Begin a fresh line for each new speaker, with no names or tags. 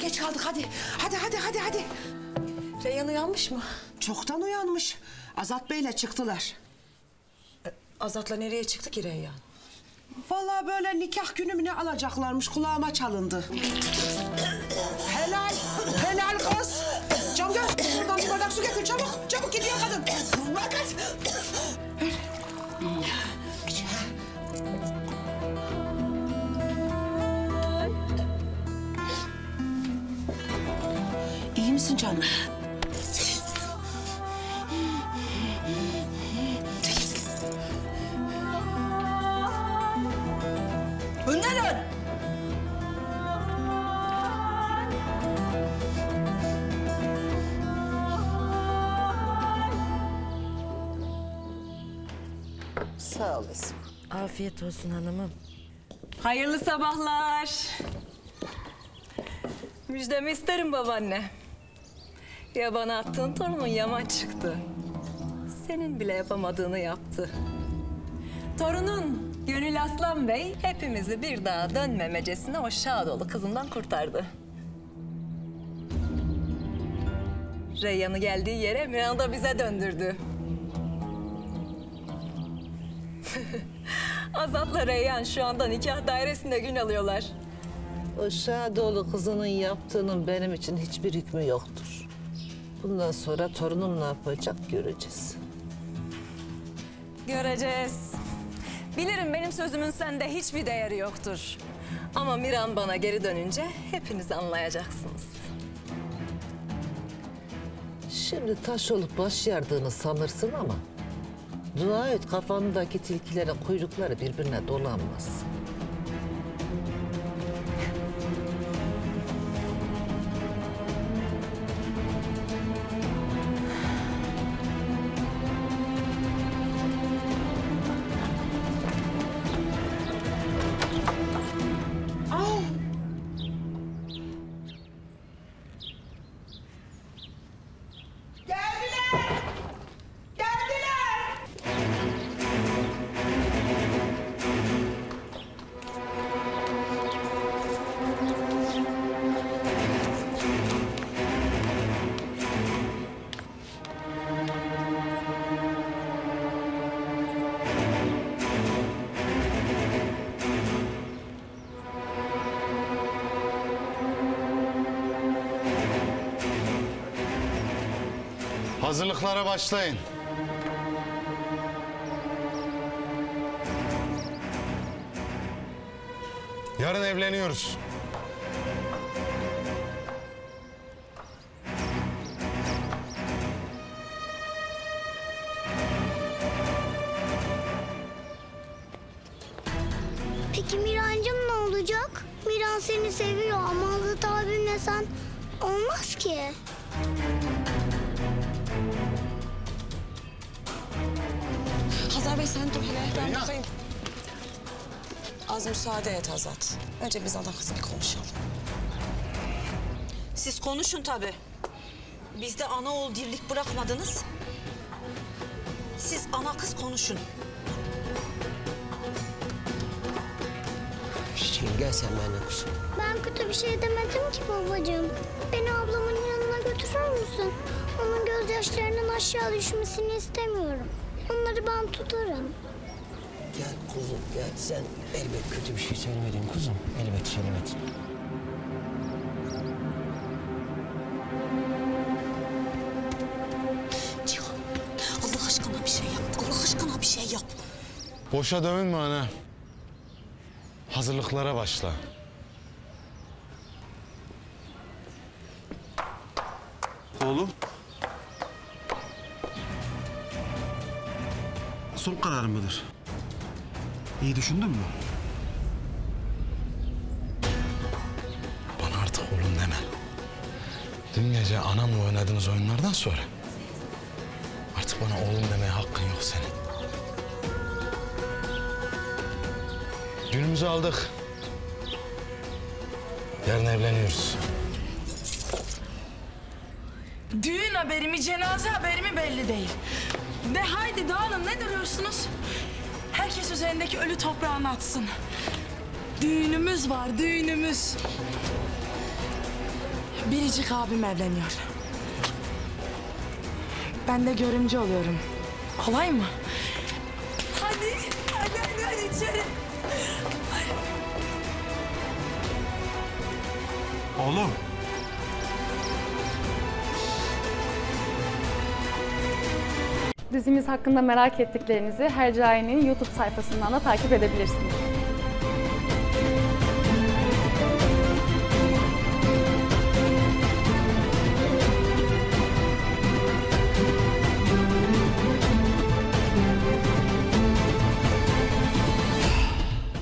geç kaldık hadi. Hadi.
Reyhan uyanmış mı?
Çoktan uyanmış. Azat Bey'le çıktılar.
Azat'la nereye çıktı ki Reyhan?
Vallahi böyle nikah günü ne alacaklarmış, kulağıma çalındı. Helal kız. Cam gel, buradan bir bardak su getir çabuk gidiyor kadın. Bırak et. İyi misin canım?
Önden dön!
Sağ olasın.
Afiyet olsun hanımım.
Hayırlı sabahlar. Müjdemi isterim babaanne. Ya bana attığın torunun yaman çıktı. Senin bile yapamadığını yaptı. Torunun Gönül Aslan Bey hepimizi bir daha dönmemecesine o Şadoğlu kızından kurtardı. Reyhan'ı geldiği yere Miran'ı da bize döndürdü. Azat'la Reyhan şu anda nikah dairesinde gün alıyorlar.
O Şadoğlu kızının yaptığının benim için hiçbir hükmü yoktur. Bundan sonra torunum ne yapacak göreceğiz.
Göreceğiz. Bilirim benim sözümün sende hiçbir değeri yoktur. Ama Miran bana geri dönünce hepiniz anlayacaksınız.
Şimdi taş olup baş yardığını sanırsın ama... dua et kafandaki tilkilerin kuyrukları birbirine dolanmaz.
Hazırlıklara başlayın. Yarın evleniyoruz.
Peki Mirancığım ne olacak? Miran seni seviyor ama Azat abimle sen olmaz ki.
Hazar Bey sen dur hele ben bakayım. Az müsaade et Azat. Önce biz ana kız bir konuşalım.
Siz konuşun tabii. Bizde ana oğul dirlik bırakmadınız. Siz ana kız konuşun.
Çiçeğim gel sen benimle kuzum.
Ben kötü bir şey demedim ki babacığım. Beni ablamın yanına götürür müsün? Onun gözyaşlarının aşağı düşmesini istemiyorum. Onları ben tutarım.
Gel kuzum gel sen elbet kötü bir şey söylemedin kuzum. Elbet söylemedin.
Cihan, Allah aşkına bir şey yap. Allah aşkına bir şey yap.
Boşa dövünme ana. Hazırlıklara başla.
Oğlum. Son kararın mıdır? İyi düşündün mü?
Bana artık oğlum deme. Dün gece anamla oynadığınız oyunlardan sonra... artık bana oğlum demeye hakkın yok senin. Günümüzü aldık. Yarın evleniyoruz.
Düğün haberi mi, cenaze haberi mi belli değil. De haydi dağılın, ne duruyorsunuz? Herkes üzerindeki ölü toprağını atsın. Düğünümüz var, düğünümüz. Biricik abim evleniyor. Ben de görümcü oluyorum. Kolay mı? Hadi içeri.
Oğlum.
Dizimiz hakkında merak ettiklerinizi Hercai'nin YouTube sayfasından da takip edebilirsiniz.